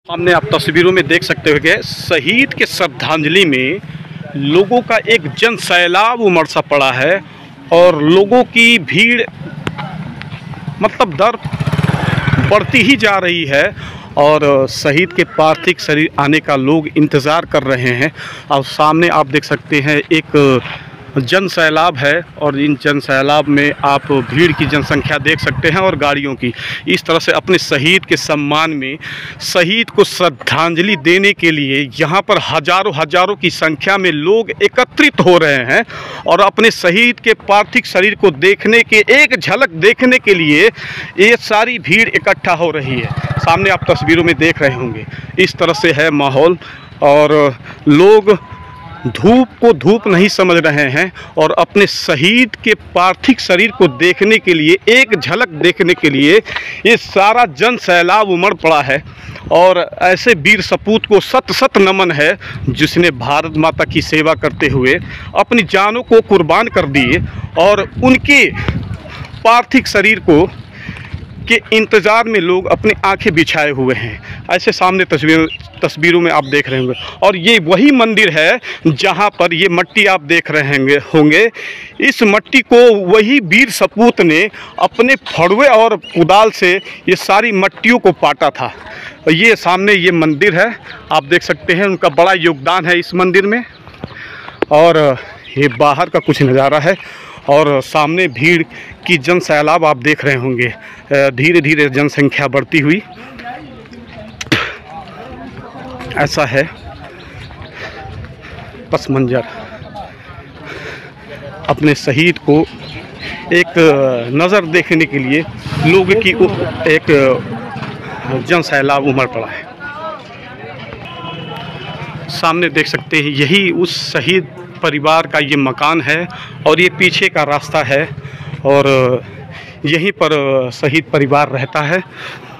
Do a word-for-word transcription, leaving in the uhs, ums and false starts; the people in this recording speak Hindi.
सामने आप तस्वीरों में देख सकते हो कि शहीद के श्रद्धांजलि में लोगों का एक जन सैलाब उमड़ सा पड़ा है और लोगों की भीड़ मतलब दर बढ़ती ही जा रही है और शहीद के पार्थिव शरीर आने का लोग इंतज़ार कर रहे हैं। और सामने आप देख सकते हैं एक जन सैलाब है और इन जन सैलाब में आप भीड़ की जनसंख्या देख सकते हैं और गाड़ियों की। इस तरह से अपने शहीद के सम्मान में शहीद को श्रद्धांजलि देने के लिए यहाँ पर हज़ारों हज़ारों की संख्या में लोग एकत्रित हो रहे हैं और अपने शहीद के पार्थिव शरीर को देखने के एक झलक देखने के लिए ये सारी भीड़ इकट्ठा हो रही है। सामने आप तस्वीरों में देख रहे होंगे इस तरह से है माहौल और लोग धूप को धूप नहीं समझ रहे हैं और अपने शहीद के पार्थिव शरीर को देखने के लिए एक झलक देखने के लिए ये सारा जन सैलाब उमड़ पड़ा है। और ऐसे वीर सपूत को सत सत नमन है जिसने भारत माता की सेवा करते हुए अपनी जानों को कुर्बान कर दिए और उनके पार्थिव शरीर को के इंतज़ार में लोग अपनी आंखें बिछाए हुए हैं। ऐसे सामने तस्वीर तस्वीरों में आप देख रहे होंगे और ये वही मंदिर है जहां पर ये मट्टी आप देख रहे होंगे होंगे इस मट्टी को वही वीर सपूत ने अपने फड़वे और कुदाल से ये सारी मट्टियों को पाटा था। ये सामने ये मंदिर है, आप देख सकते हैं उनका बड़ा योगदान है इस मंदिर में। और ये बाहर का कुछ नज़ारा है और सामने भीड़ की जन सैलाब आप देख रहे होंगे, धीरे धीरे जनसंख्या बढ़ती हुई। ऐसा है पस मंजर, अपने शहीद को एक नज़र देखने के लिए लोगों की एक जन सैलाब उमड़ पड़ा है। सामने देख सकते हैं यही उस शहीद परिवार का ये मकान है और ये पीछे का रास्ता है और यहीं पर शहीद परिवार रहता है।